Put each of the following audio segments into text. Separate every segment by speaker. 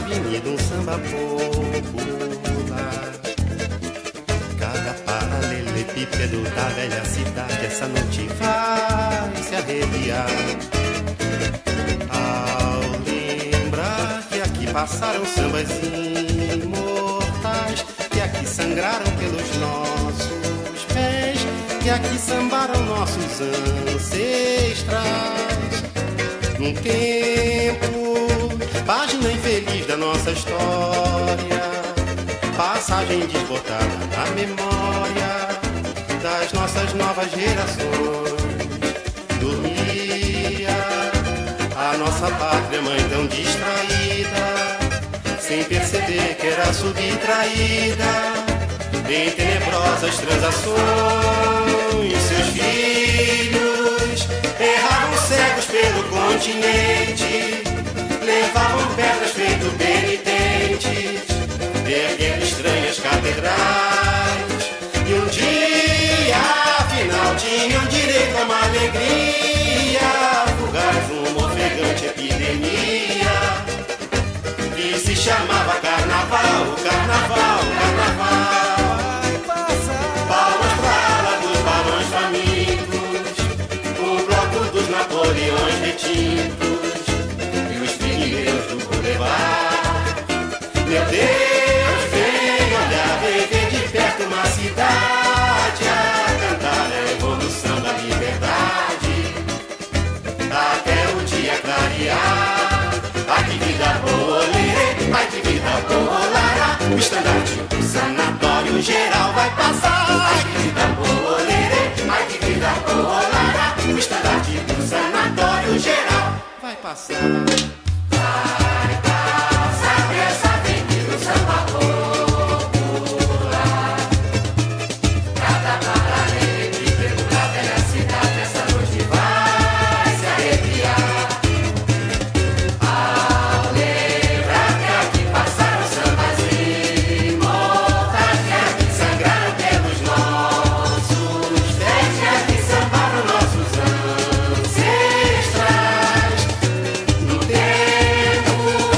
Speaker 1: avenida um samba popular. Cada paralelepípedo da velha cidade essa noite vai se arrepiar. Ao lembrar que aqui passaram sambas imortais, que aqui sangraram pelos nossos pés, que aqui sambaram nossos ancestrais. Num tempo, página infeliz da nossa história, passagem desbotada na memória das nossas novas gerações. Dormia a nossa pátria mãe tão distraída, sem perceber que era subtraída em tenebrosas transações. Seus filhos erravam cegos pelo continente, levavam pedras feito penitentes, erguendo estranhas catedrais. E um dia, afinal, tinham direito a uma alegria fugaz, uma ofegante epidemia que se chamava carnaval, carnaval, carnaval. Palmas pra ala dos balões famintos, o bloco dos Napoleões retintos e os pigmeus do Boulevard. Meu Deus, vem olhar, vem ver de perto uma cidade a cantar a evolução da liberdade, até o dia clarear. Ai que vida boa, lerê, ai que vida boa, lará, o estandarte do sanatório geral vai passar. Ai que vida boa, lerê, ai que vida boa, lará, o estandarte do sanatório geral vai passar. Vai passar essa avenida do samba popular, cada paralelepípedo da velha cidade essa noite vai se arrepiar. Ao lembrar que aqui passaram sambas imortais, que aqui sangraram pelos nossos pés, que aqui sambaram nossos ancestrais. No tempo,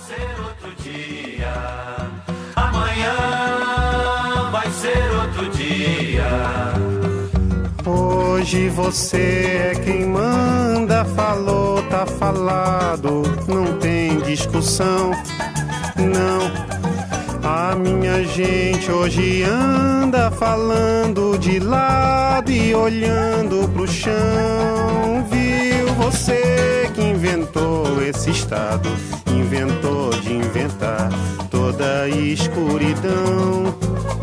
Speaker 2: ser outro dia. Amanhã vai ser outro dia.
Speaker 1: Hoje você é quem manda, falou, tá falado, não tem discussão, não. A minha gente hoje anda falando de lado e olhando pro chão. Viu você que inventou esse estado, inventou de inventar toda a escuridão.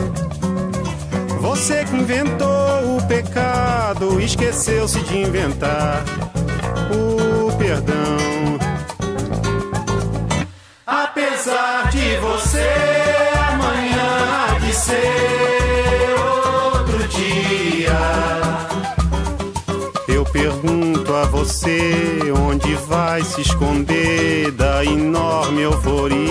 Speaker 1: Você que inventou o pecado, esqueceu-se de inventar o perdão. Apesar de você, amanhã há de ser outro dia. Eu pergunto a você, onde vai se esconder da enorme euforia?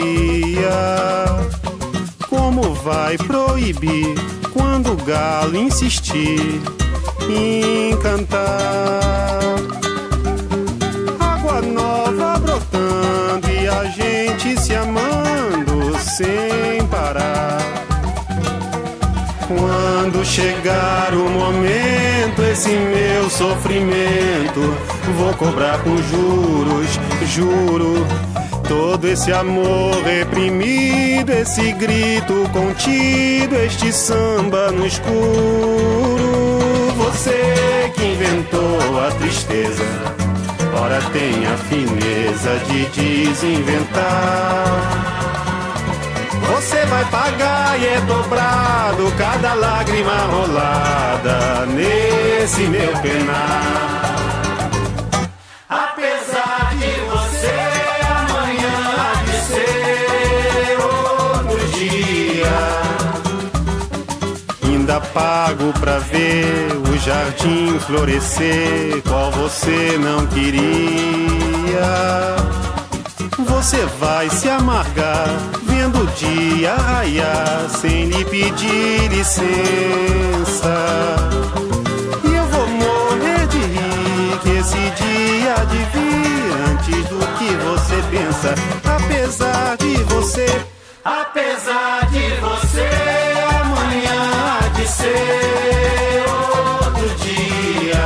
Speaker 1: Como vai proibir quando o galo insistir em cantar? Água nova brotando e a gente se amando sem parar. Quando chegar o momento, esse meu sofrimento vou cobrar com juros, juro. Todo esse amor reprimido, esse grito contido, este samba no escuro. Você que inventou a tristeza, ora tem a fineza de desinventar. Você vai pagar e é dobrado cada lágrima rolada nesse meu penar. Apesar de você, amanhã há de ser outro dia. Ainda pago pra ver o jardim florescer, qual você não queria. Você vai se amargar vendo o dia raiar sem lhe pedir licença. E eu vou morrer de rir que esse dia há de vir antes do que você pensa. Apesar de você, amanhã há de ser outro dia.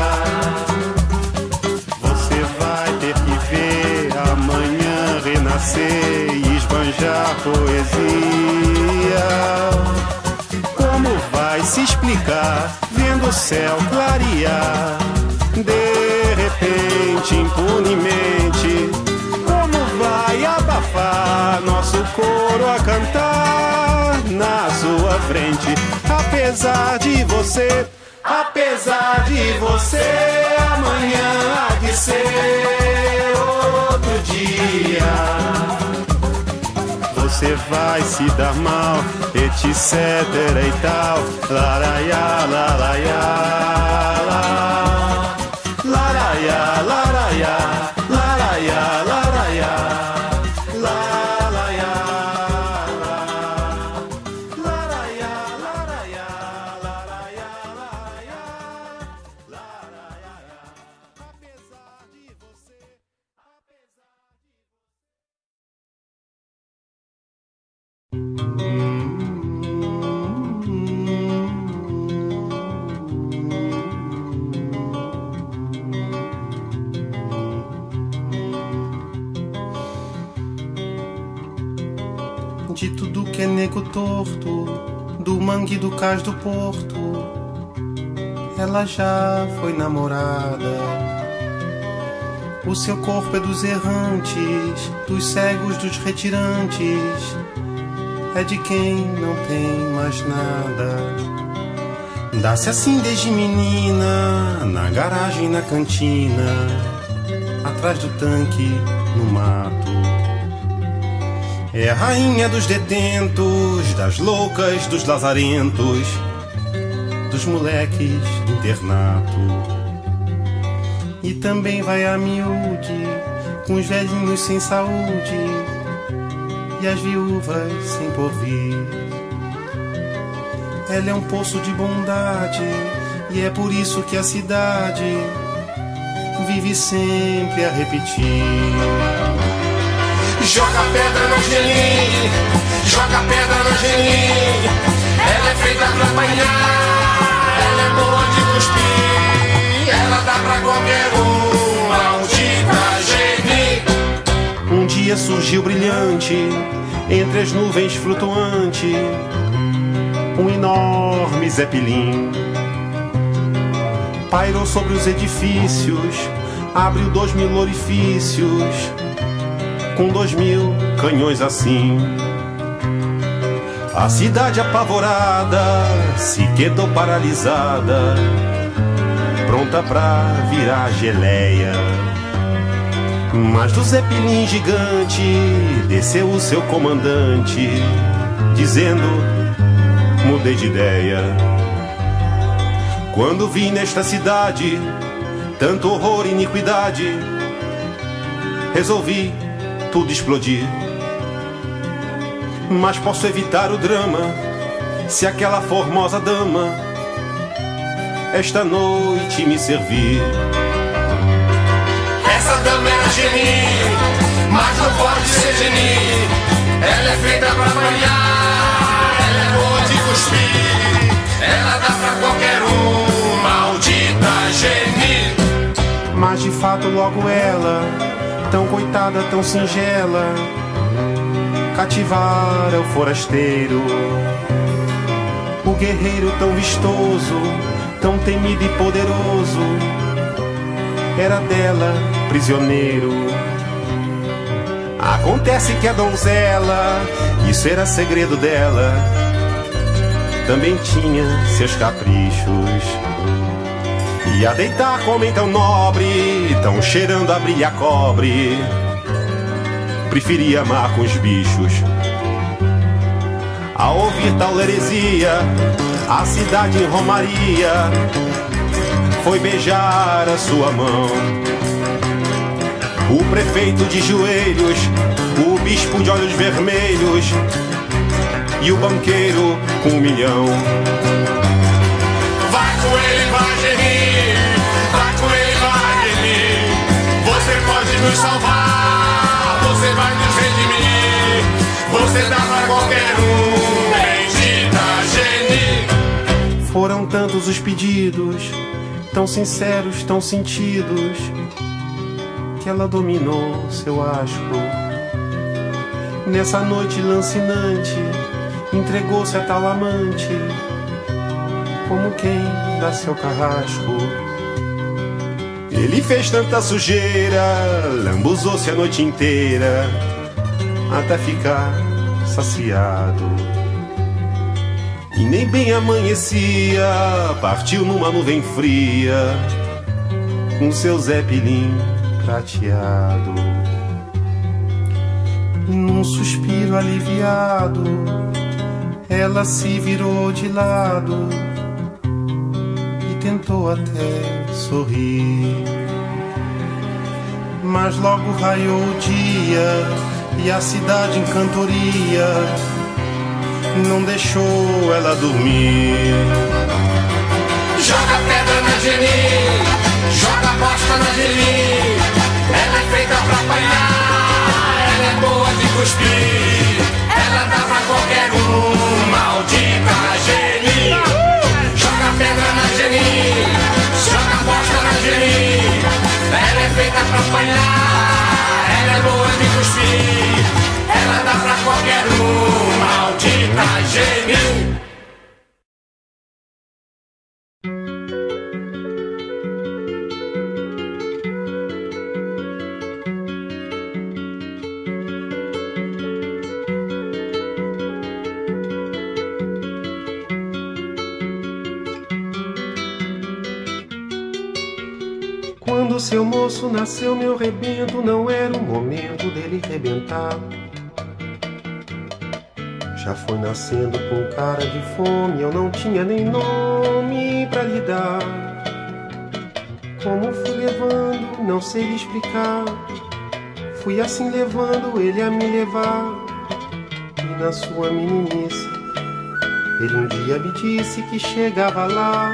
Speaker 1: Você vai ter que ver amanhã renascer e esbanjar poesia. Como vai se explicar vendo o céu clarear de repente, impunemente? Como vai abafar nosso coro a cantar na sua frente? Apesar de você, amanhã há de ser outro dia. Você vai se dar mal, etc e tal. Laraiá, laraiá, laraiá, laraiá, laraiá, laraiá, laraiá, laraiá, laraiá, laraiá, laraiá. Apesar de você, de tudo que é nego torto, do mangue do cais do porto, ela já foi namorada. O seu corpo é dos errantes, dos cegos, dos retirantes, é de quem não tem mais nada. Dá-se assim desde menina, na garagem, na cantina, atrás do tanque, no mato. É a rainha dos detentos, das loucas, dos lazarentos, dos moleques do internato. E também vai a miúde, com os velhinhos sem saúde e as viúvas sem porvir. Ela é um poço de bondade e é por isso que a cidade vive sempre a repetir: Joga pedra no Angelim, joga pedra no Angelim. Ela é feita pra apanhar, ela é boa de cuspir. Ela dá pra qualquer um, maldita Geni. Um dia surgiu brilhante, entre as nuvens flutuante, um enorme zeppelin. Pairou sobre os edifícios, abriu 2000 orifícios, com 2000 canhões assim. A cidade apavorada se quedou paralisada, pronta pra virar geleia. Mas do zeppelin gigante desceu o seu comandante, dizendo: mudei de ideia. Quando vi nesta cidade tanto horror e iniquidade, resolvi tudo explodir. Mas posso evitar o drama se aquela formosa dama esta noite me servir. Essa dama era Geni, mas não pode ser Geni. Ela é feita pra apanhar, ela é boa de cuspir. Ela dá pra qualquer um, maldita Geni. Mas de fato logo ela, tão coitada, tão singela, cativara o forasteiro. O guerreiro tão vistoso, tão temido e poderoso, era dela prisioneiro. Acontece que a donzela, isso era segredo dela, também tinha seus caprichos. E a deitar com homem tão nobre, tão cheirando a brilha cobre, preferia amar com os bichos. Ao ouvir tal heresia, a cidade em romaria foi beijar a sua mão. O prefeito de joelhos, o bispo de olhos vermelhos e o banqueiro com 1 milhão. Vai com ele, vai Geni, vai com ele, vai Geni. Você pode nos salvar, você vai nos redimir. Você dá pra qualquer um, bendita Geni. Foram tantos os pedidos, tão sinceros, tão sentidos, que ela dominou seu asco. Nessa noite lancinante, entregou-se a tal amante, como quem dá seu carrasco. Ele fez tanta sujeira, lambuzou-se a noite inteira, até ficar saciado. E nem bem amanhecia, partiu numa nuvem fria, com seu zeppelin prateado. Num suspiro aliviado, ela se virou de lado e tentou até sorrir. Mas logo raiou o dia e a cidade em cantoria não deixou ela dormir. Joga pedra na Geni, joga bosta na Geni. Ela é feita pra apanhar, ela é boa de cuspir. Ela dá pra qualquer um, maldita Geni. Joga pedra na Geni, joga bosta na Geni. Ela é feita pra apanhar, ela é boa de cuspir. Ela dá pra qualquer um, maldita Geni. Quando seu moço nasceu, meu rebento, não era o momento dele rebentar. Já foi nascendo com cara de fome, eu não tinha nem nome pra lhe dar. Como fui levando, não sei lhe explicar. Fui assim levando ele a me levar. E na sua meninice, ele um dia me disse que chegava lá.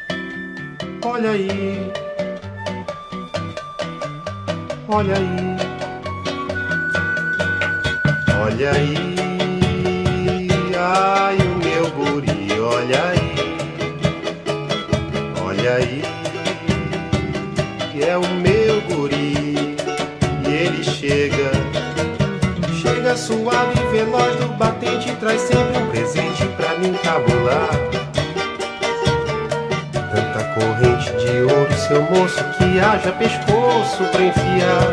Speaker 1: Olha aí, olha aí. olha aí, ai o meu guri, olha aí, é o meu guri, e ele chega suave e veloz do batente, traz sempre um presente pra me encabular. Tanta corrente de ouro, seu moço, que haja pescoço pra enfiar.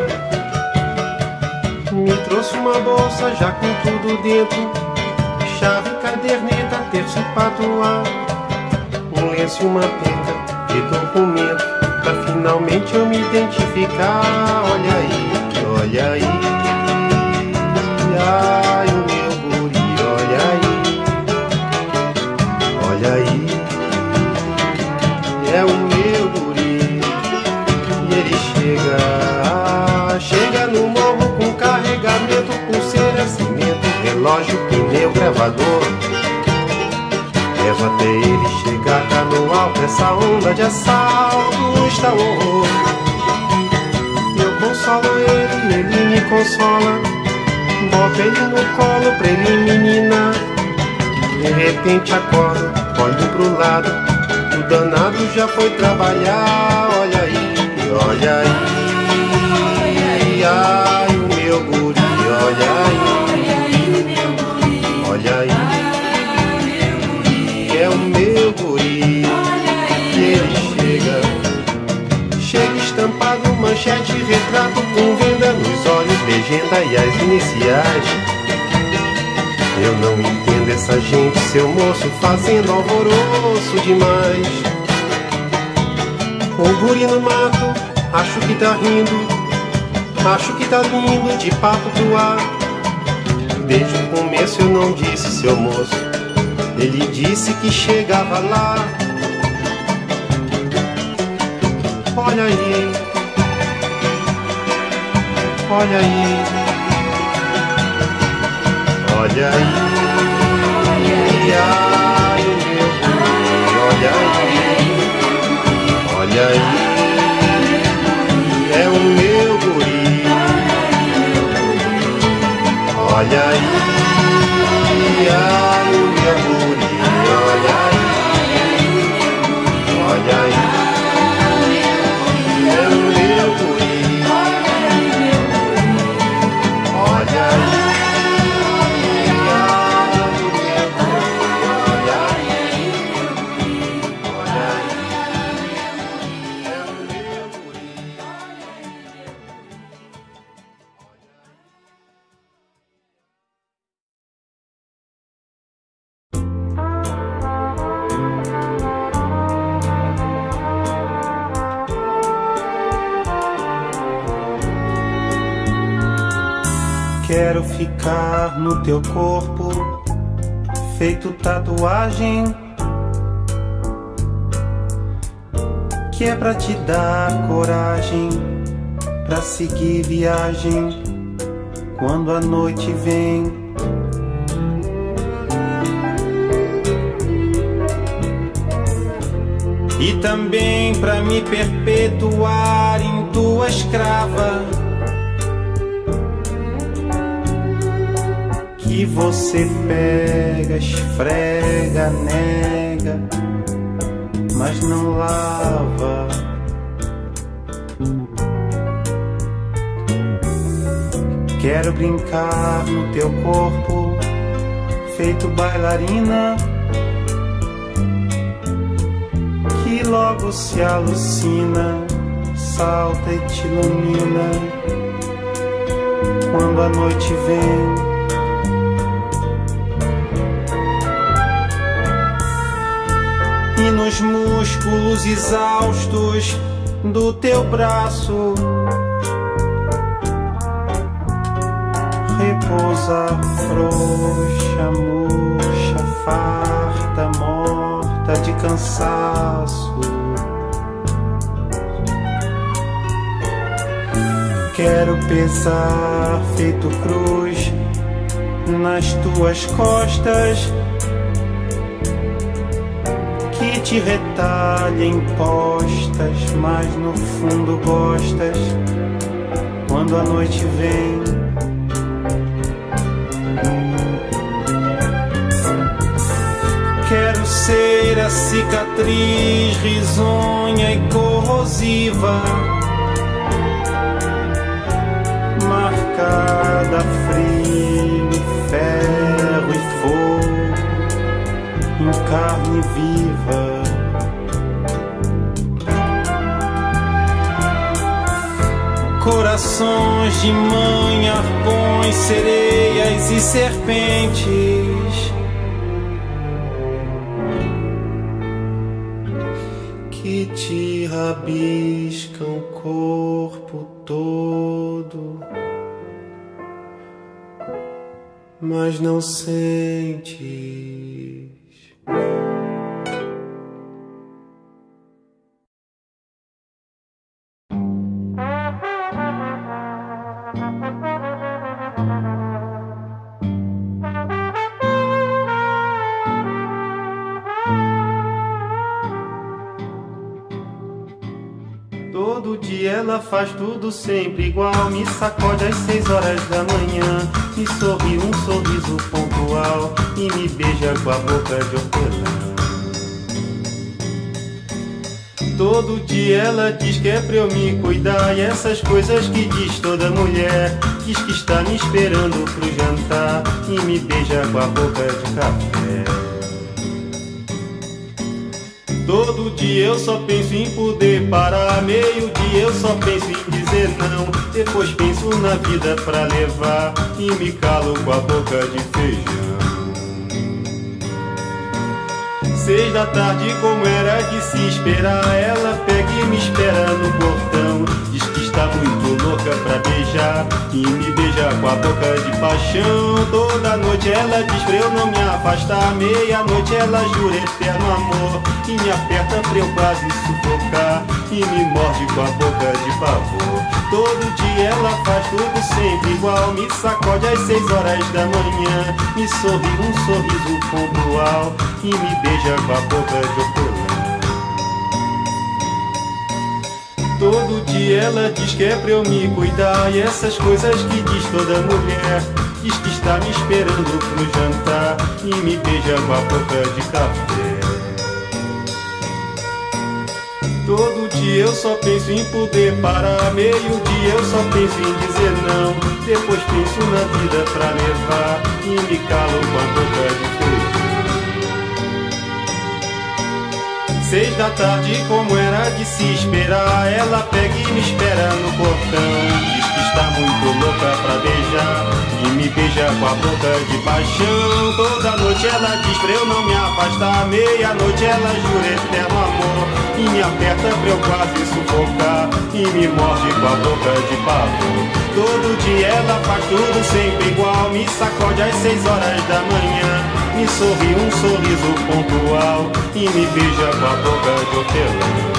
Speaker 1: Me trouxe uma bolsa já com tudo dentro, chave, caderneta, terço e patuá, um lenço e uma penca de documento, pra finalmente eu me identificar. Olha aí, olha aí, ai o meu guri, olha aí, é o meu guri, e ele chega no morro com carregamento, pulseira, cimento, relógio, pneu, gravador. Rezo até ele chegar cá no alto, essa onda de assalto está um horror. Eu consolo ele, ele me consola, boto ele no colo pra ele menina. De repente acordo, olho pro lado, o danado já foi trabalhar. Olha aí, ai o meu guri, olha aí, é o meu guri, e ele chega estampado, manchete, retrato com venda nos olhos, legenda e as iniciais. Eu não entendo essa gente, seu moço, fazendo alvoroço demais. O guri no mato, acho que tá rindo, acho que tá lindo, de papo pro ar. Desde o começo eu não disse, seu moço, ele disse que chegava lá. Olha aí, olha aí, olha aí, ai o meu guri, olha aí, é o meu guri, olha aí, ai o meu guri, olha aí, é o meu guri, olha aí. Quero ficar no teu corpo, feito tatuagem, que é pra te dar coragem, pra seguir viagem quando a noite vem. E também pra me perpetuar em tua escrava, que você pega, esfrega, nega, mas não lava. Quero brincar no teu corpo, feito bailarina, que logo se alucina, salta e te ilumina quando a noite vem. E nos músculos exaustos do teu braço repousa frouxa, murcha, farta, morta de cansaço. Quero pesar feito cruz nas tuas costas, que te retalhem postas, mas no fundo gostas quando a noite vem.
Speaker 3: grosseira cicatriz risonha e corrosiva, marcada a frio, ferro e fogo, em carne viva. Corações de mãe, arpões, sereias e serpentes que te rabiscam o corpo todo, mas não sentes. Todo dia ela faz tudo sempre igual, me sacode às 6 horas da manhã, me sorri um sorriso pontual e me beija com a boca de hortelã. Todo dia ela diz que é pra eu me cuidar, e essas coisas que diz toda mulher, diz que está me esperando pro jantar e me beija com a boca de café. Todo dia eu só penso em poder parar, meio-dia eu só penso em dizer não, depois penso na vida pra levar e me calo com a boca de feijão. 6 da tarde, como era de se esperar, ela pega e me espera no portão, diz que está muito louca pra beijar e me beija com a boca de paixão. Toda noite ela diz pra eu não me afastar, meia-noite ela jura eterno amor e me aperta pra eu quase sufocar e me morde com a boca de pavor. Todo dia ela faz tudo sempre igual, me sacode às 6 horas da manhã, me sorri um sorriso pontual e me beija com a boca de hortelã. Todo dia ela diz que é pra eu me cuidar, e essas coisas que diz toda mulher, diz que está me esperando pro jantar e me beija com a boca de café. Todo dia eu só penso em poder parar, meio-dia eu só penso em dizer não, depois penso na vida pra levar e me calo com a boca de feijão. 6 da tarde, como era de se esperar, ela pega e me espera no portão, diz que está muito louca pra beijar e me beija com a boca de paixão. Toda noite ela diz pra eu não me afastar, meia-noite ela jura eterno amor e me aperta pra eu quase sufocar e me morde com a boca de pavor. Todo dia ela faz tudo sempre igual, me sacode às 6 horas da manhã, me sorri um sorriso pontual e me beija com a boca de hortelã.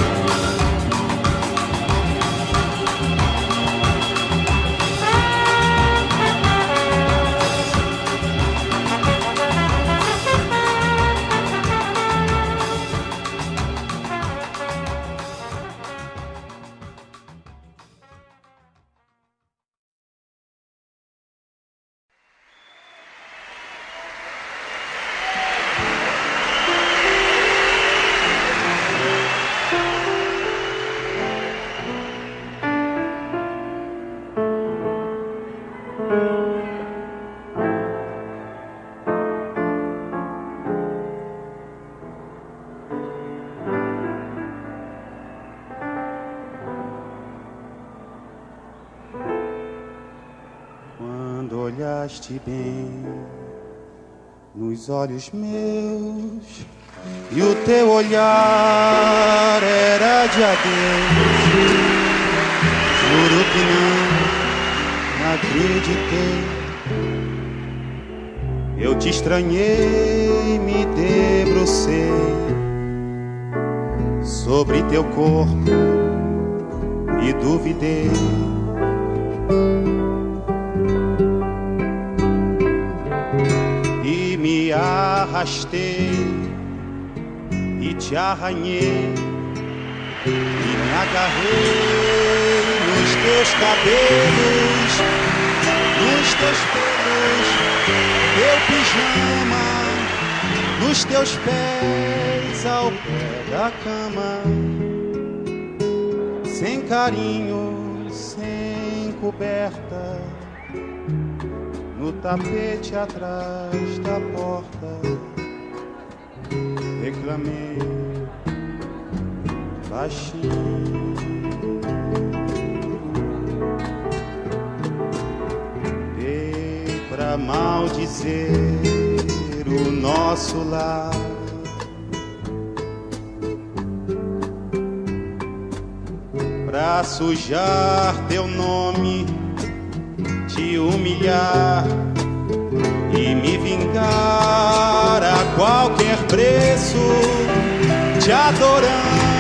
Speaker 3: Olhaste bem nos olhos meus e o teu olhar era de adeus. Juro que não acreditei, eu te estranhei, me debrucei sobre teu corpo e duvidei. Me arrastei e te arranhei e me agarrei nos teus cabelos, nos teus pelos, teu pijama, Dos teus pés ao pé da cama, sem carinho, sem coberta, no tapete atrás da porta, reclamei baixinho. Dei pra maldizer o nosso lar, pra sujar teu nome, te humilhar e me vingar a qualquer preço, te adorando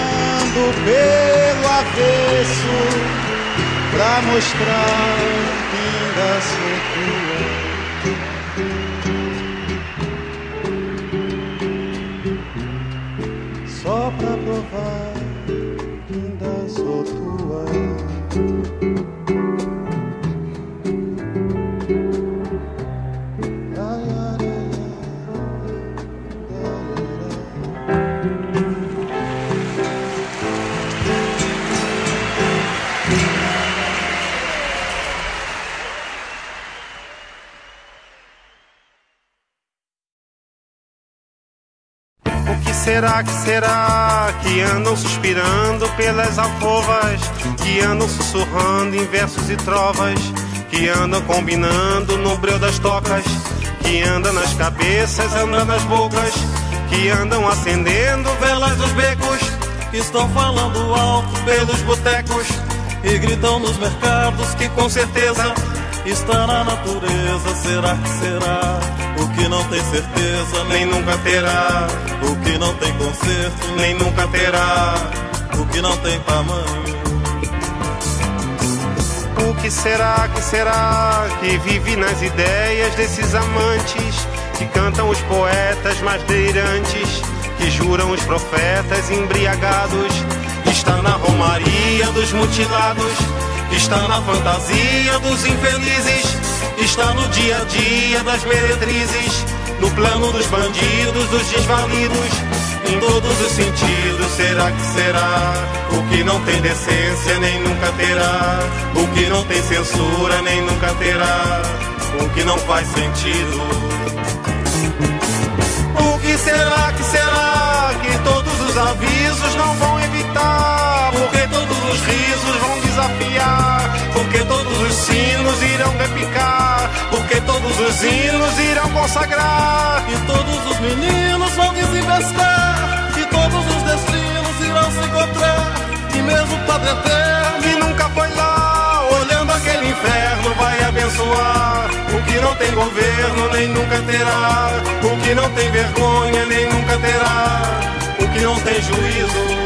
Speaker 3: pelo avesso, pra mostrar que ainda sou tua. Só pra provar que ainda sou tua.
Speaker 1: Será que andam suspirando pelas alcovas, que andam sussurrando em versos e trovas, que andam combinando no breu das tocas, que andam nas cabeças, andam nas bocas, que andam acendendo velas nos becos, que estão falando alto pelos botecos e gritam nos mercados que com certeza está na natureza. Será que será? O que não tem certeza nem nunca terá, o que não tem conserto nem nunca terá, o que não tem tamanho. O que será que vive nas ideias desses amantes, que cantam os poetas mais delirantes, que juram os profetas embriagados? Está na romaria dos mutilados, está na fantasia dos infelizes, está no dia a dia das meretrizes, no plano dos bandidos, dos desvalidos, em todos os sentidos. Será que será? O que não tem decência nem nunca terá, o que não tem censura nem nunca terá, o que não faz sentido. O que será que todos os avisos não vão evitar, porque todos os risos vão desafiar, porque todos os sinos irão repicar, porque todos os hinos irão consagrar, e todos os meninos vão desinvestar, e todos os destinos irão se encontrar, e mesmo o Padre Eterno, que nunca foi lá, olhando aquele inferno, vai abençoar. O que não tem governo nem nunca terá, o que não tem vergonha nem nunca terá, o que não tem juízo.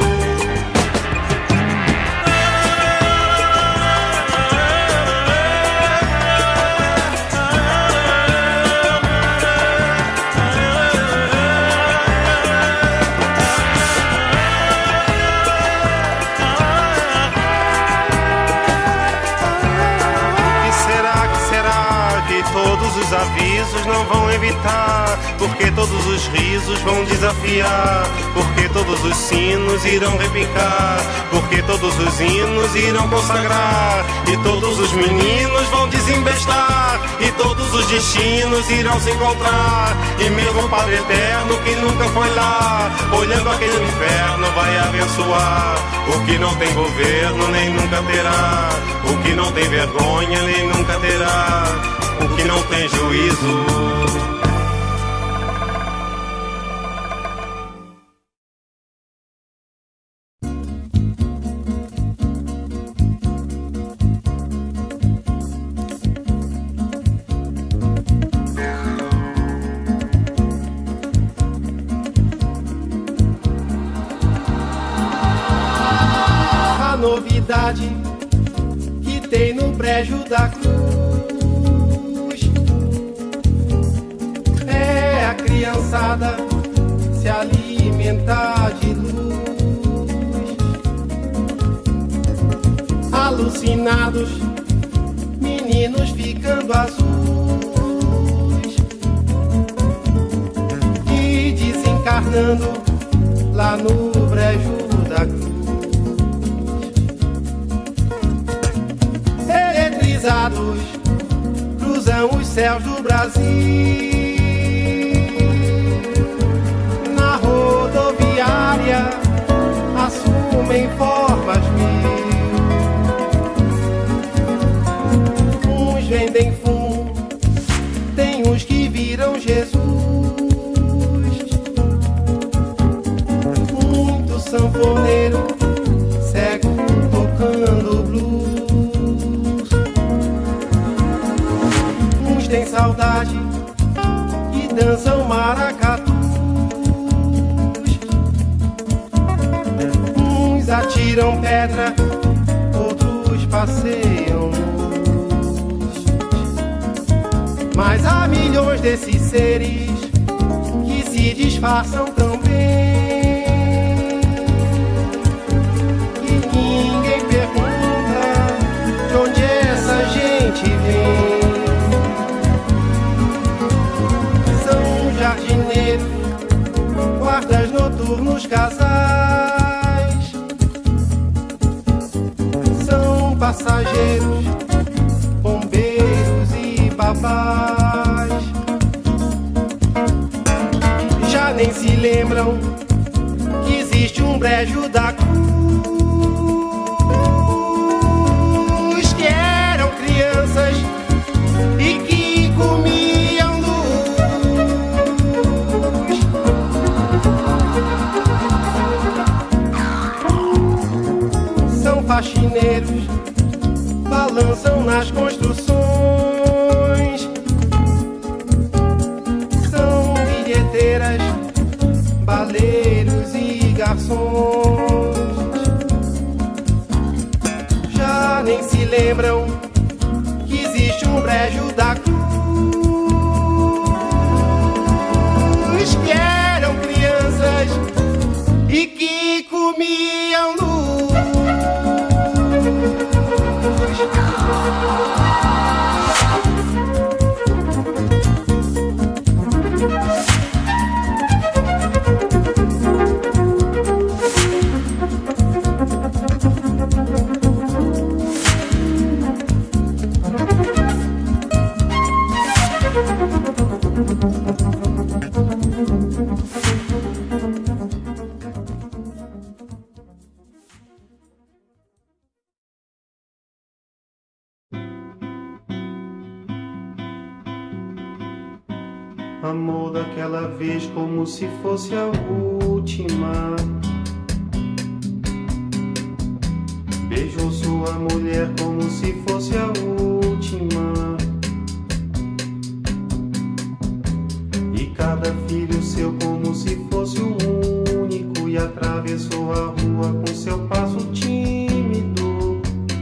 Speaker 1: Todos os avisos não vão evitar, porque todos os risos vão desafiar, porque todos os sinos irão repicar, porque todos os hinos irão consagrar, e todos os meninos vão desembestar, e todos os destinos irão se encontrar, e mesmo o Padre Eterno, que nunca foi lá, olhando aquele inferno, vai abençoar. O que não tem governo nem nunca terá, o que não tem vergonha nem nunca terá, o que não tem juízo. A novidade que tem no brejo da cruz é a criançada se alimentar de luz. Alucinados, meninos ficando azuis e dizem encenando lá no brejo da cruz. Eletrizados cruzam os céus do Brasil, na rodoviária assumem formas mil. Uns vendem fumo, tem uns que viram Jesus. Muito sanfoneiro, cego tocando blues. Uns têm saudade e dançam maracatus. Uns atiram pedra, outros passeiam luz. Mas há milhões desses seres que se disfarçam tão bem, e ninguém pergunta de onde essa gente vem. São jardineiros, guardas noturnos, casais. São passageiros, bombeiros e babás. Já nem se lembram que existe um brejo da cruz, que eram crianças e que comiam luz. São faxineiros, balançam nas construções. São bilheteiras, baleiros e garçons. Já nem se lembram que existe um brejo da cruz, que eram crianças e que comiam luz.
Speaker 3: Amor daquela vez como se fosse a última. Beijou sua mulher como se fosse a última. E cada filho seu como se fosse o único. E atravessou a rua com seu passo tímido.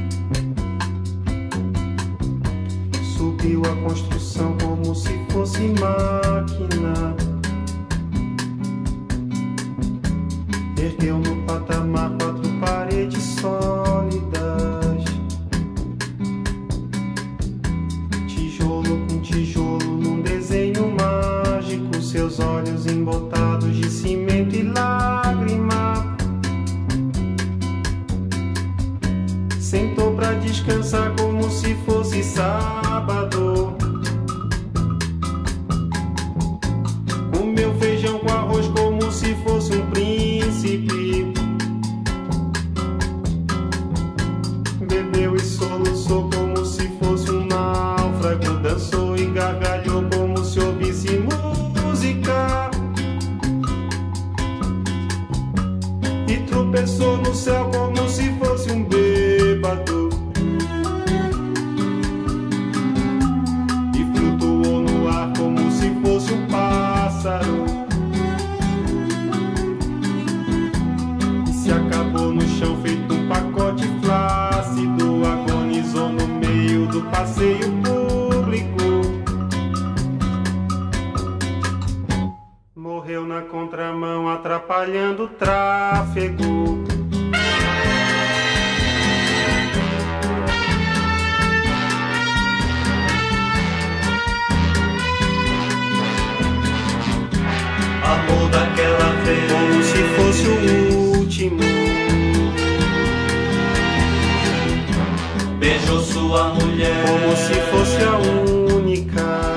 Speaker 3: Subiu a construção como se fosse máquina. Ergueu no patamar 4 paredes sólidas. Tijolo com tijolo num desenho mágico. Seus olhos embotados de cimento e lágrima. Sentou pra descansar como se fosse sábado. Comeu feijão com arroz como se fosse um príncipe. Bebeu e soluçou como se fosse um náufrago. Dançou e gargalhou como se ouvisse música. E tropeçou no céu como se fosse um bêbado. E flutuou no ar como se fosse um pássaro. E se acabou no chão feito um pacote flácido. Agonizou no meio do passeio público. Morreu na contramão atrapalhando o tráfego.
Speaker 2: Amor daquela vez
Speaker 3: fosse o último.
Speaker 2: Beijou sua mulher
Speaker 3: como se fosse a única.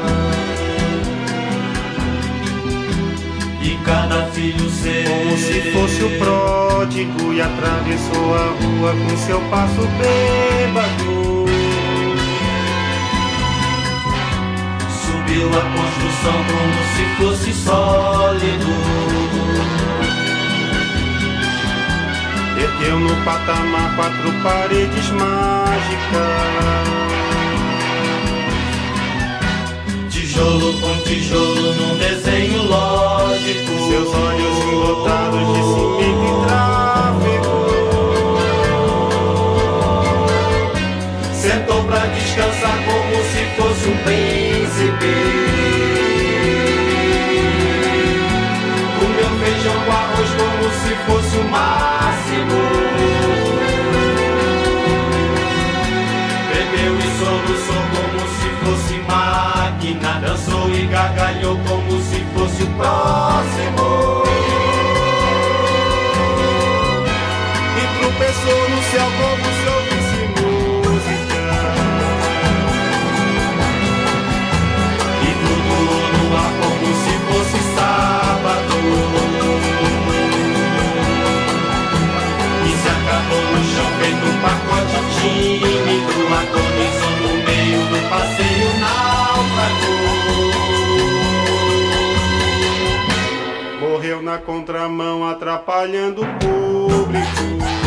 Speaker 2: E cada filho seu
Speaker 3: como se fosse o pródigo, e atravessou a rua com seu passo bêbado.
Speaker 2: Subiu a construção como se fosse sólido.
Speaker 3: Ergueu no patamar 4 paredes mágicas.
Speaker 2: Tijolo com tijolo num desenho lógico.
Speaker 3: Seus olhos enlotados de cimento e tráfego.
Speaker 2: Sentou pra descansar como se fosse um príncipe. Comeu feijão com arroz como se fosse o máximo. Bebeu e soluçou como se fosse máquina. Dançou e gargalhou como se fosse o próximo.
Speaker 3: E tropeçou no céu como se ouvisse música.
Speaker 2: E flutuou no ar como se fosse sábado. E se acabou no chão feito um pacote tímido. Agonizou no meio do passeio náufrago.
Speaker 3: Morreu na contramão atrapalhando o público.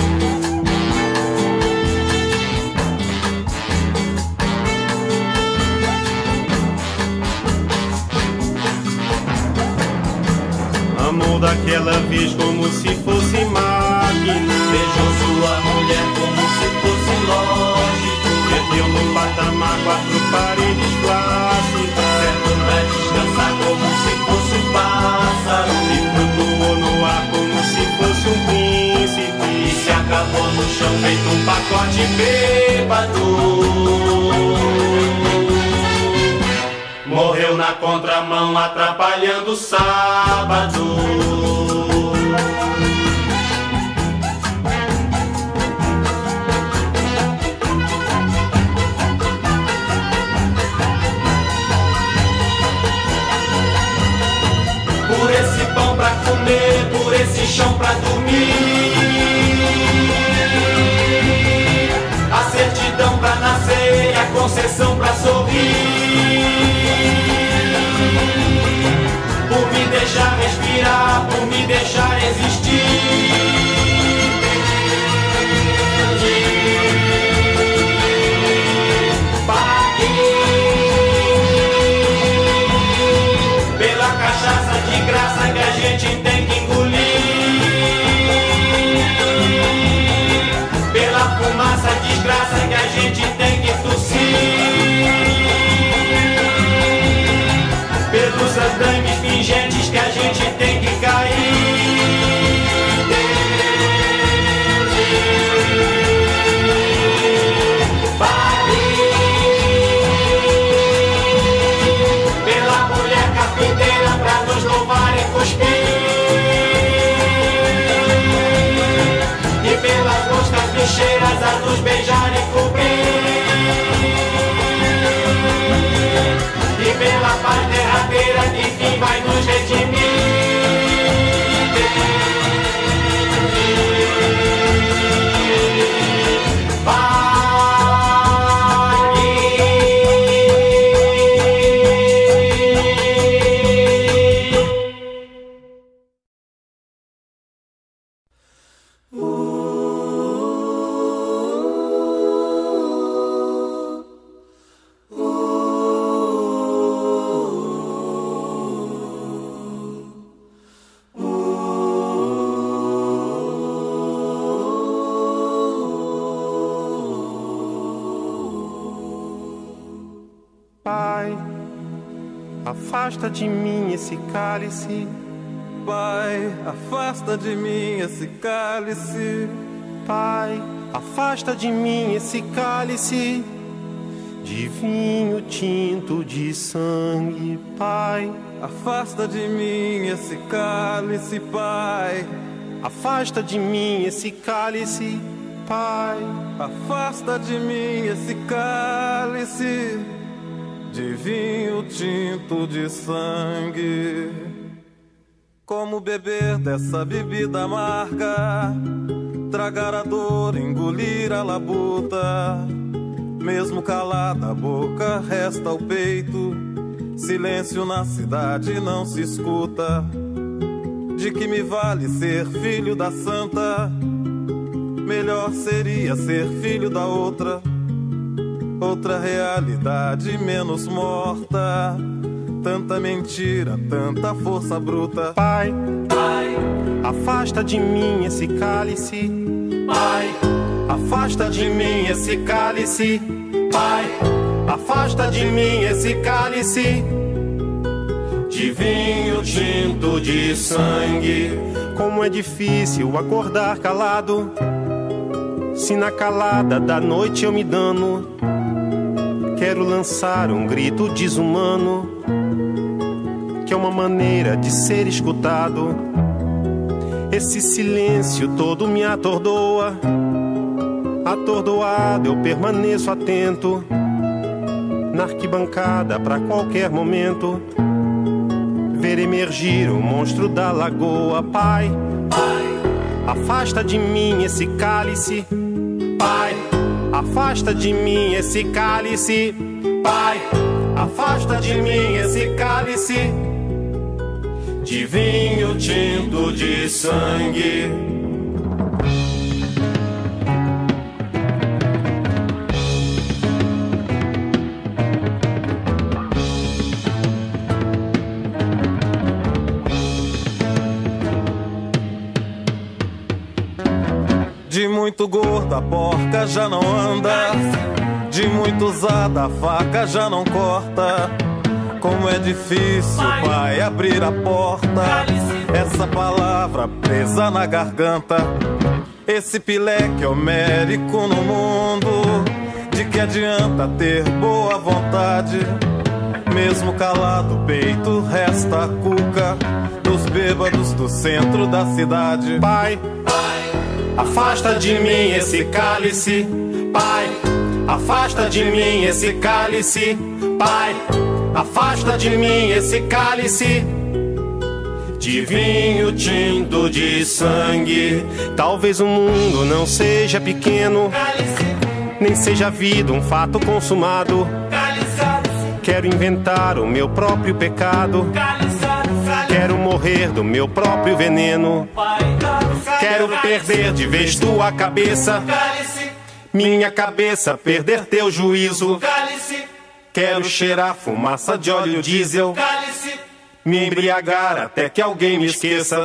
Speaker 3: Amou daquela vez como se fosse máquina.
Speaker 2: Beijou sua mulher como se fosse lógico.
Speaker 3: Ergueu no patamar 4 paredes plácidas.
Speaker 2: Certo pra descansar como se fosse um pássaro.
Speaker 3: E flutuou no ar como se fosse um príncipe.
Speaker 2: E se acabou no chão feito um pacote bêbado. Morreu na contramão atrapalhando o sábado. Por esse pão pra comer, por esse chão pra dormir. A certidão pra nascer, a concessão pra sorrir. Por me deixar respirar, por me deixar existir. Pela cachaça de graça que a gente tem que engolir. Pela fumaça desgraça que a gente tem que tossir. Pelos andames pingentes que a gente tem que cair. Pela mulher carpinteira pra nos louvar e cuspir. E pelas moscas bicheiras a nos beijar e cobrir. E pela paz derradeira que enfim vai nos redimir.
Speaker 3: Pai, afasta de mim esse cálice.
Speaker 4: Pai, afasta de mim esse cálice.
Speaker 3: Pai, afasta de mim esse cálice de vinho tinto de sangue. Pai,
Speaker 4: afasta de mim esse cálice, Pai,
Speaker 3: afasta de mim esse cálice, Pai.
Speaker 4: Afasta de mim esse cálice de vinho tinto de sangue. Como beber dessa bebida amarga, tragar a dor, engolir a labuta. Mesmo calada a boca, resta o peito. Silêncio na cidade não se escuta. De que me vale ser filho da santa? Melhor seria ser filho da outra. Outra realidade menos morta. Tanta mentira, tanta força bruta.
Speaker 3: Pai, Pai, afasta de mim esse cálice. Pai, afasta de mim esse cálice. Pai, afasta de mim esse cálice de vinho tinto de sangue. Como é difícil acordar calado, se na calada da noite eu me dano. Quero lançar um grito desumano, que é uma maneira de ser escutado. Esse silêncio todo me atordoa. Atordoado eu permaneço atento, na arquibancada pra qualquer momento ver emergir o monstro da lagoa. Pai, Pai, afasta de mim esse cálice. Pai, afasta de mim esse cálice. Pai, afasta de mim esse cálice de vinho tinto de sangue.
Speaker 4: De muito gorda a porca já não anda, de muito usada a faca já não corta. Como é difícil, pai, abrir a porta. Essa palavra presa na garganta. Esse pileque homérico no mundo. De que adianta ter boa vontade? Mesmo calado o peito resta a cuca dos bêbados do centro da cidade.
Speaker 3: Pai, afasta de mim esse cálice. Pai, afasta de mim esse cálice. Pai, afasta de mim esse cálice de vinho tinto de sangue. Talvez o mundo não seja pequeno, nem seja a vida um fato consumado. Quero inventar o meu próprio pecado. Quero morrer do meu próprio veneno. Quero perder de vez tua cabeça, minha cabeça perder teu juízo. Quero cheirar fumaça de óleo diesel, me embriagar até que alguém me esqueça.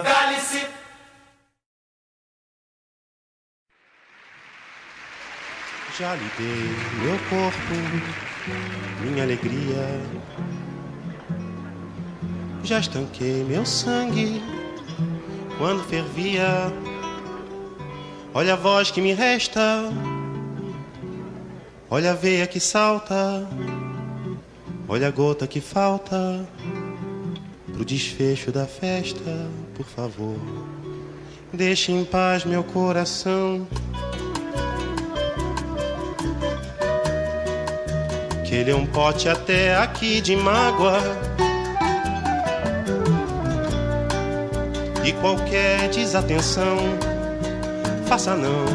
Speaker 3: Já lhe dei meu corpo, minha alegria. Já estanquei meu sangue quando fervia. Olha a voz que me resta, olha a veia que salta, olha a gota que falta pro desfecho da festa. Por favor, deixe em paz meu coração, que ele é um pote até aqui de mágoa. E qualquer desatenção, faça não.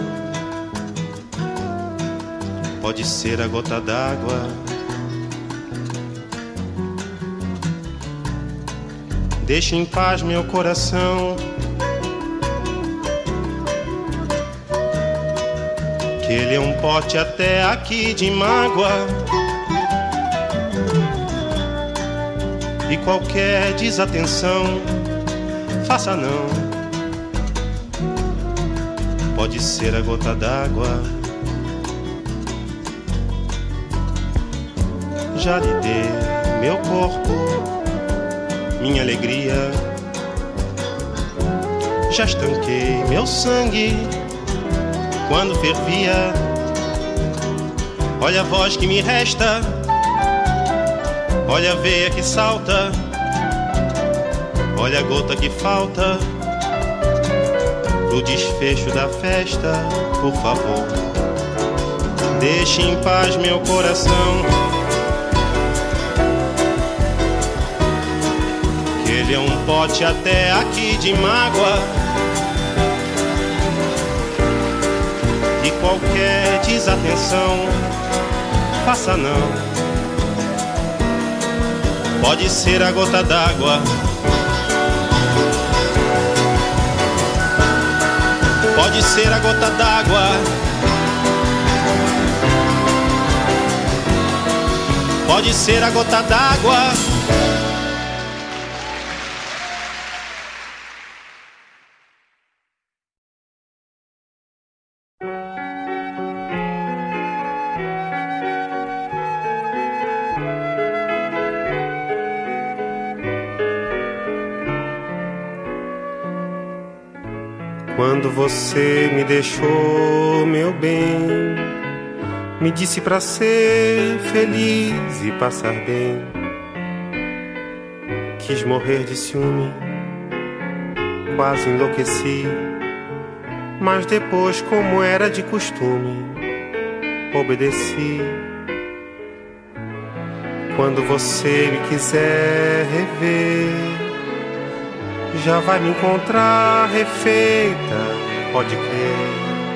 Speaker 3: Pode ser a gota d'água. Deixe em paz meu coração, que ele é um pote até aqui de mágoa. E qualquer desatenção, faça não. Pode ser a gota d'água. Já lhe dei meu corpo, minha alegria. Já estanquei meu sangue quando fervia. Olha a voz que me resta, olha a veia que salta, olha a gota que falta
Speaker 1: No desfecho da festa, por favor, deixe em paz meu coração, que ele é um pote até aqui de mágoa, e qualquer desatenção, faça não. Pode ser a gota d'água, pode ser a gota d'água, pode ser a gota d'água.
Speaker 3: Quando você me deixou, meu bem, me disse pra ser feliz e passar bem. Quis morrer de ciúme, quase enlouqueci, mas depois, como era de costume, obedeci. Quando você me quiser rever, já vai me encontrar refeita, pode crer.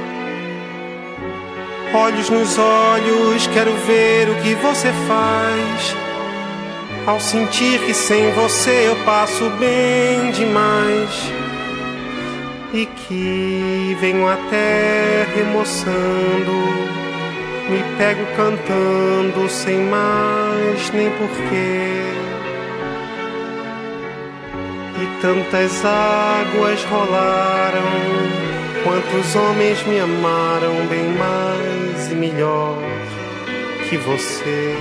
Speaker 3: Olhos nos olhos, quero ver o que você faz, ao sentir que sem você eu passo bem demais, e que venho até remoçando, me pego cantando sem mais nem porquê. E tantas águas rolaram, quantos homens me amaram bem mais e melhor que você.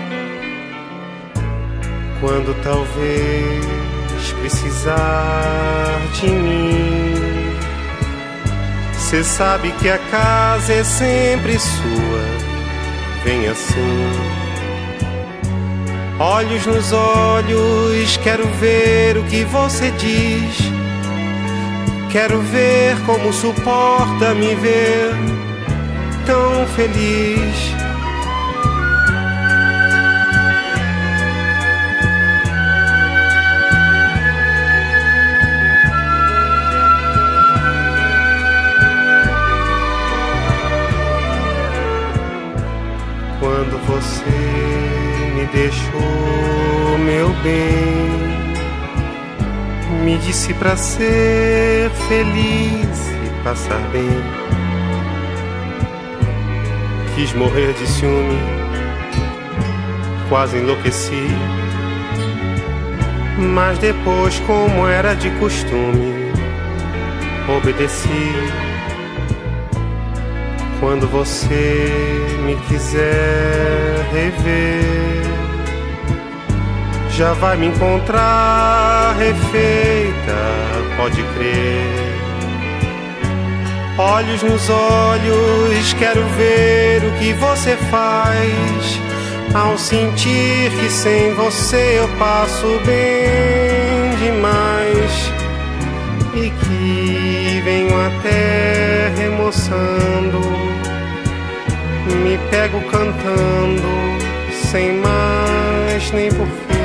Speaker 3: Quando talvez precisar de mim, cê sabe que a casa é sempre sua, vem assim. Olhos nos olhos, quero ver o que você diz, quero ver como suporta me ver tão feliz. Quando você me deixou, meu bem, me disse pra ser feliz e passar bem. Quis morrer de ciúme, quase enlouqueci, mas depois, como era de costume, obedeci. Quando você me quiser rever, já vai me encontrar refeita, pode crer. Olhos nos olhos, quero ver o que você faz, ao sentir que sem você eu passo bem demais, e que venho até remoçando, me pego cantando sem mais nem porquê.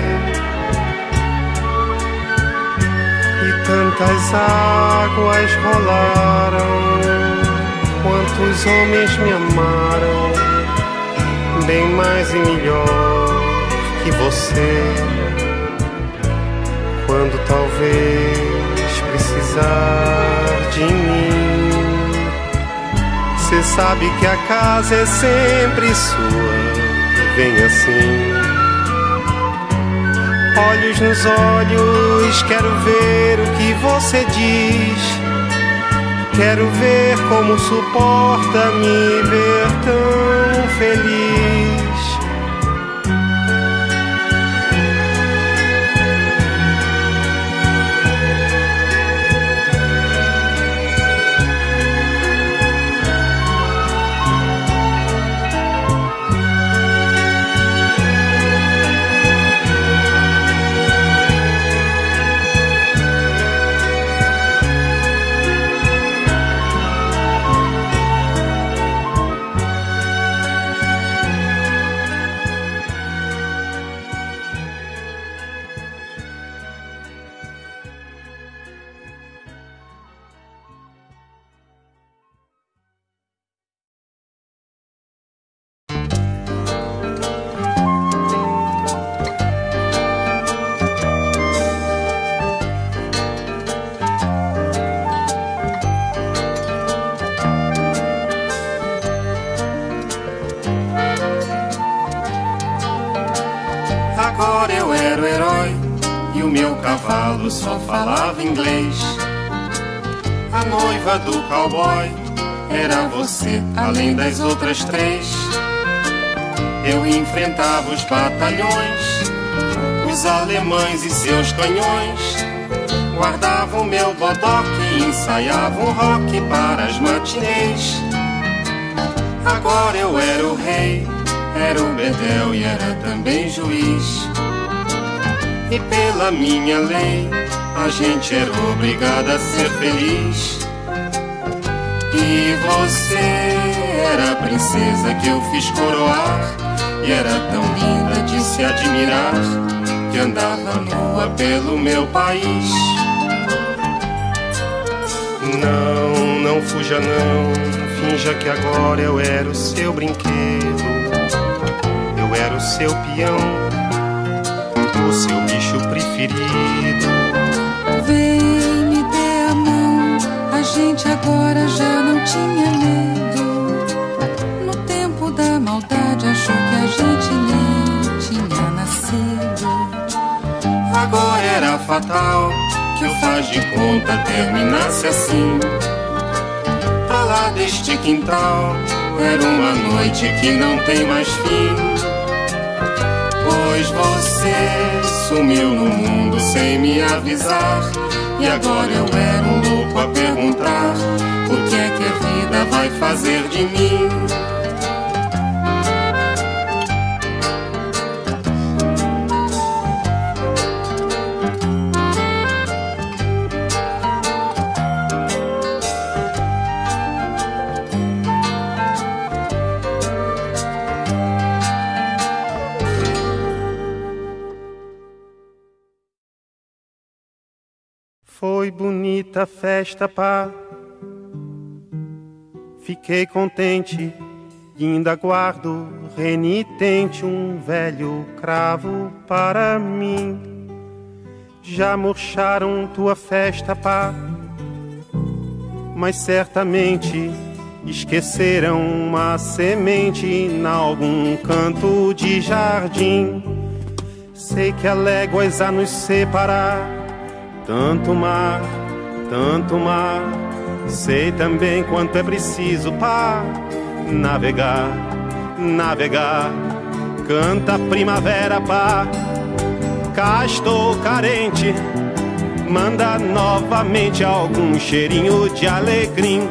Speaker 3: E tantas águas rolaram, quantos homens me amaram bem mais e melhor que você. Quando talvez precisar de mim, cê sabe que a casa é sempre sua, vem assim. Olhos nos olhos, quero ver o que você diz, quero ver como suporta me ver tão feliz.
Speaker 1: o meu cavalo só falava inglês. A noiva do cowboy era você, além das outras três. Eu enfrentava os batalhões, os alemães e seus canhões. Guardava o meu bodoque e ensaiava um rock para as matinês. Agora eu era o rei, era o bedel e era também juiz. E pela minha lei, a gente era obrigada a ser feliz. E você era a princesa que eu fiz coroar, e era tão linda de se admirar, que andava nua pelo meu país.
Speaker 3: Não, não fuja não, finja que agora eu era o seu brinquedo. Eu era o seu peão, o seu bicho preferido.
Speaker 5: Vem, me dê a mão, a gente agora já não tinha medo. No tempo da maldade achou que a gente nem tinha nascido.
Speaker 1: Agora era fatal que o faz de conta terminasse assim. Pra lá deste quintal era uma noite que não tem mais fim. Pois você sumiu no mundo sem me avisar, e agora eu era um louco a perguntar o que é que a vida vai fazer de mim.
Speaker 3: Foi bonita a festa, pá. Fiquei contente e ainda guardo renitente um velho cravo para mim. Já murcharam tua festa, pá, mas certamente esqueceram uma semente em algum canto de jardim. Sei que há léguas a nos separar, tanto mar, sei também quanto é preciso para navegar, navegar. Canta a primavera, pá, cá estou carente, manda novamente algum cheirinho de alegria.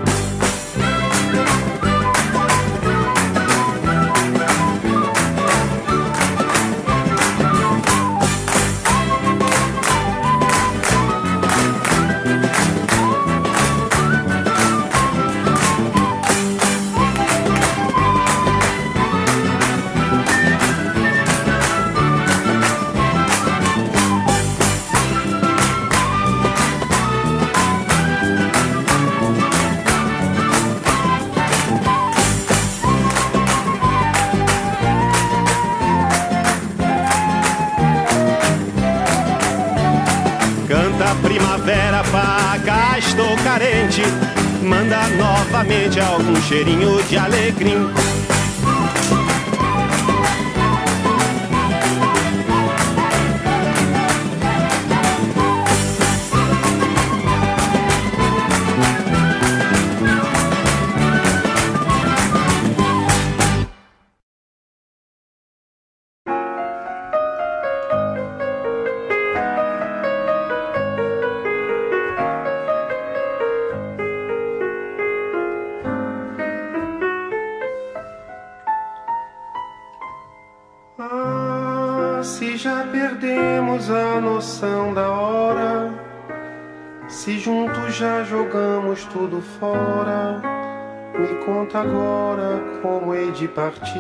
Speaker 3: Primavera, pá, cá estou carente, manda novamente algum cheirinho de alegria. Se já perdemos a noção da hora, se juntos já jogamos tudo fora, me conta agora como hei de partir.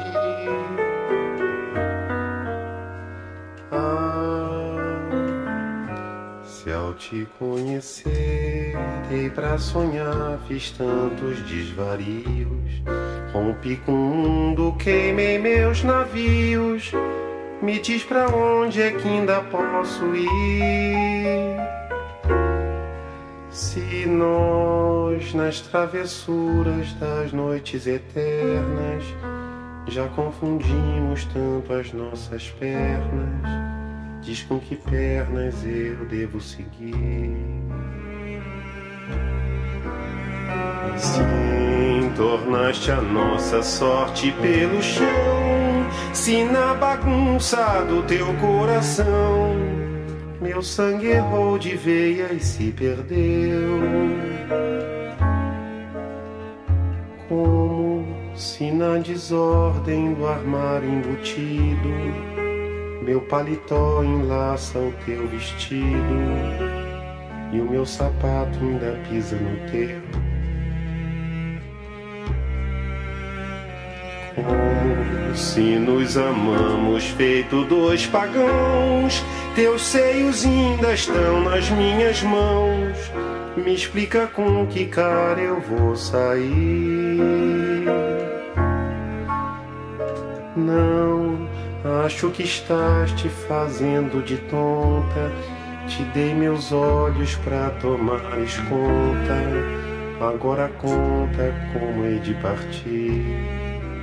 Speaker 3: Se ao te conhecer dei pra sonhar, fiz tantos desvarios, rompi com o mundo, queimei meus navios. Me diz pra onde é que ainda posso ir, se nós nas travessuras das noites eternas já confundimos tanto as nossas pernas.
Speaker 1: diz com que pernas eu devo seguir. Sim, tornaste a nossa sorte pelo chão. Se na bagunça do teu coração meu sangue errou de veia e se perdeu, como se na desordem do armário embutido meu paletó enlaça o teu vestido e o meu sapato ainda pisa no teu. Como se nos amamos feito dois pagãos, teus seios ainda estão nas minhas mãos. Me explica com que cara eu vou sair. Não, acho que estás te fazendo de tonta. Te dei meus olhos pra tomares conta. Agora conta como hei de partir.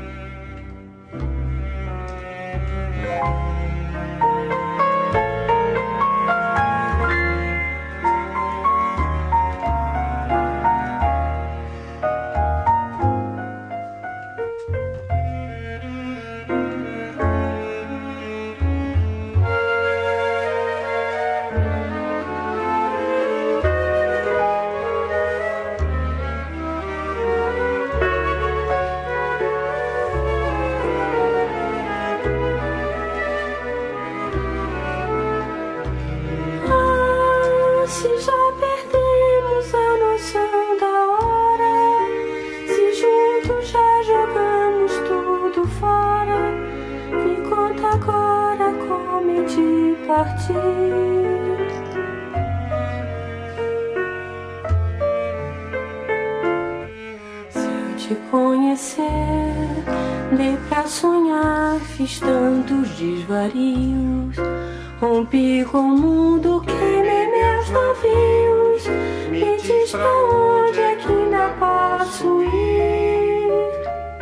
Speaker 6: Desvarios, rompi com o mundo, queimei meus navios. Me diz pra onde é que ainda posso ir?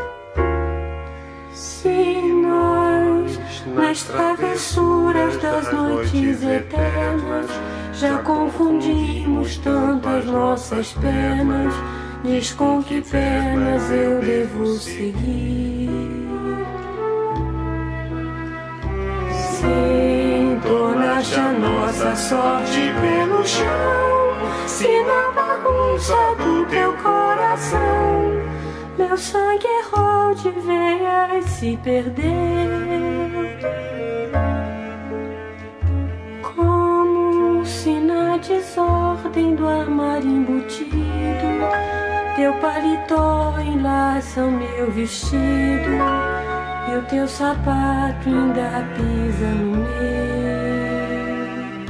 Speaker 6: Se nós, nas travessuras das noites eternas, já confundimos tantas nossas penas, diz com que pernas eu devo seguir. Tornaste a nossa sorte pelo chão. Se na bagunça do teu coração meu sangue errou de veia e se perdeu, como se na desordem do armário embutido teu paletó enlaça o meu vestido e o teu sapato ainda pisa no meu.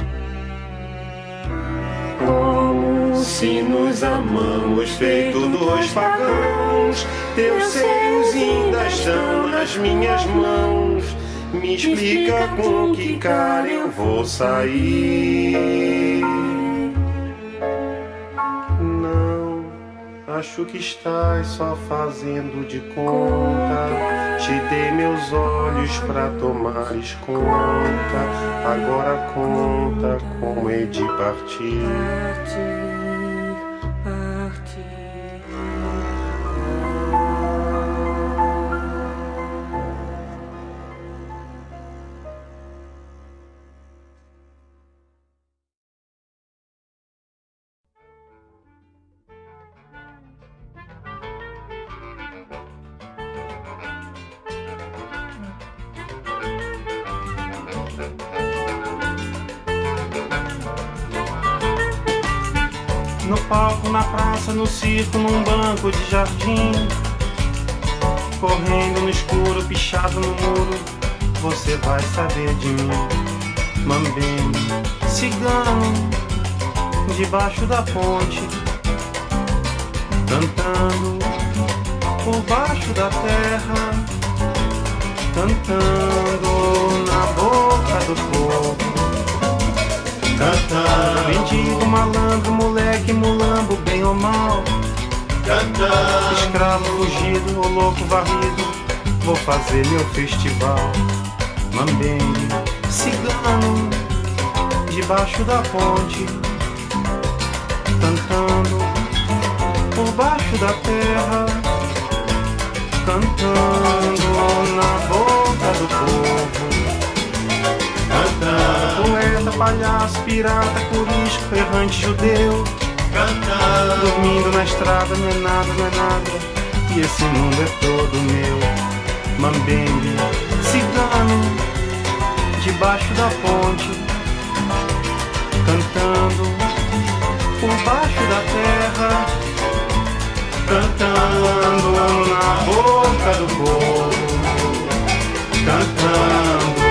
Speaker 6: Como se nos amamos feito dois pagãos, teus seios ainda estão nas minhas mãos. Me explica com que cara eu vou sair. Acho que estás só fazendo de conta. Te dei meus olhos pra tomares conta. Agora conta como hei de partir.
Speaker 3: No palco, na praça, no circo, num banco de jardim, correndo no escuro, pichado no muro, você vai saber de mim. Mambembe, cigano, debaixo da ponte, cantando por baixo da terra, cantando na boca do povo. Cantando, mendigo, malandro, moleque, mulambo, bem ou mal.
Speaker 2: Cantando,
Speaker 3: escravo fugido, ou louco varrido, vou fazer meu festival. Mambembe, cigano, debaixo da ponte, cantando por baixo da terra, cantando na boca do povo,
Speaker 2: cantando,
Speaker 3: poeta, palhaço, pirata, corisco, errante judeu,
Speaker 2: cantando,
Speaker 3: dormindo na estrada, não é nada, não é nada, e esse mundo é todo meu. Mambembe, cigano, debaixo da ponte, cantando por baixo da terra, cantando na boca do povo, cantando.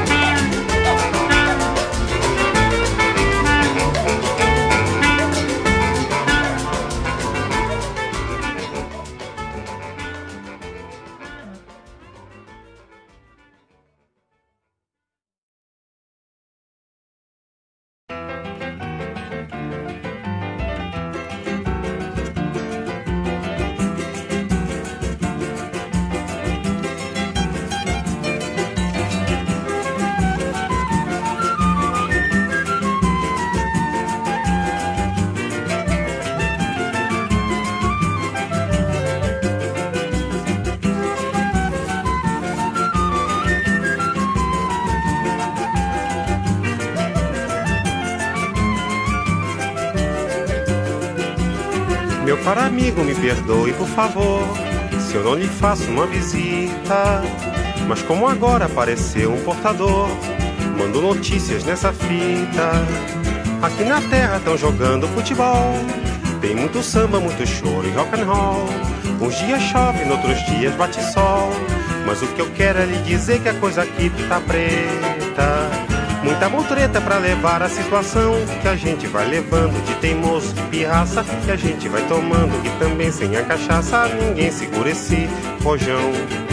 Speaker 1: Meu caro amigo, me perdoe, por favor, se eu não lhe faço uma visita. Mas como agora apareceu um portador, mando notícias nessa fita. Aqui na terra tão jogando futebol, tem muito samba, muito choro e rock and roll. Uns dias chove, noutros dias bate sol, mas o que eu quero é lhe dizer que a coisa aqui tá preta. Muita mutreta pra levar a situação que a gente vai levando de teimoso, de pirraça, que a gente vai tomando, e também sem a cachaça ninguém segura esse rojão.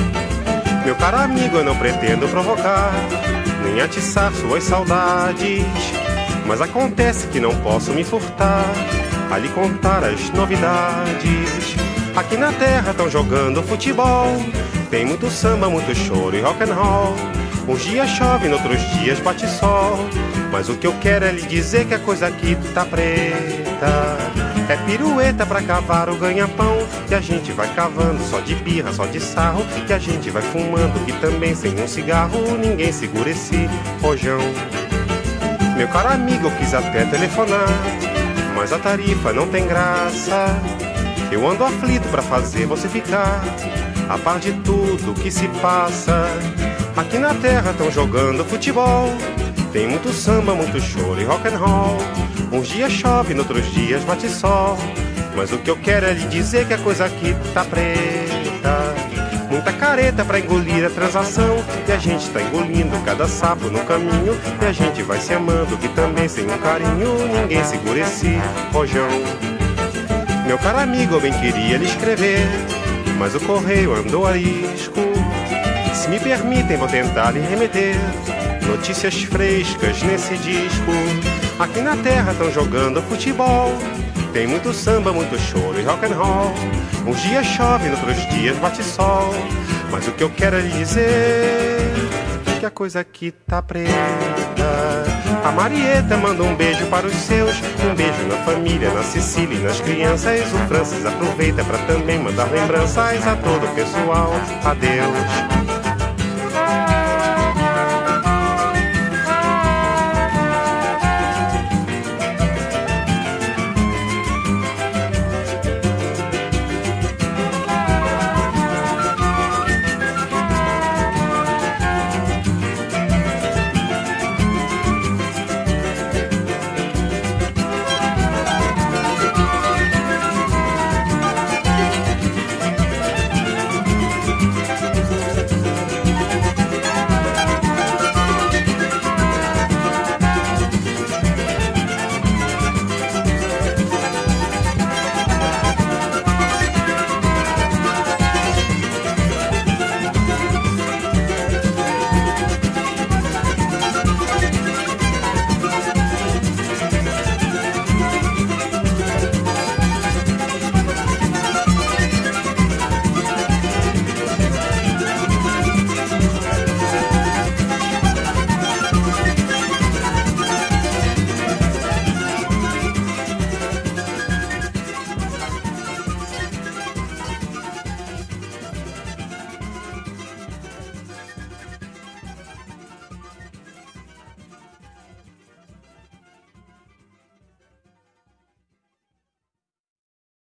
Speaker 1: Meu caro amigo, eu não pretendo provocar, nem atiçar suas saudades, mas acontece que não posso me furtar a lhe contar as novidades. Aqui na terra tão jogando futebol, tem muito samba, muito choro e rock and roll. Uns dias chove, noutros dias bate sol, mas o que eu quero é lhe dizer que a coisa aqui tá preta. É pirueta pra cavar o ganha-pão, que a gente vai cavando só de birra, só de sarro, que a gente vai fumando, que também sem um cigarro ninguém segura esse rojão. Meu caro amigo, eu quis até telefonar, mas a tarifa não tem graça. Eu ando aflito pra fazer você ficar a par de tudo que se passa. Aqui na terra tão jogando futebol, tem muito samba, muito choro e rock and roll. Uns dias chove, noutros dias bate sol, mas o que eu quero é lhe dizer que a coisa aqui tá preta. Muita careta pra engolir a transação, e a gente tá engolindo cada sapo no caminho, e a gente vai se amando, que também sem um carinho ninguém segura esse rojão. Meu caro amigo, eu bem queria lhe escrever, mas o correio andou arisco. Se me permitem, vou tentar lhe remeter notícias frescas nesse disco. Aqui na terra tão jogando futebol, tem muito samba, muito choro e rock and roll. Uns dias chove, noutros dias bate sol, mas o que eu quero é lhe dizer que a coisa aqui tá preta. A Marieta manda um beijo para os seus, um beijo na família, na Cecília e nas crianças. O Francis aproveita para também mandar lembranças a todo o pessoal. Adeus.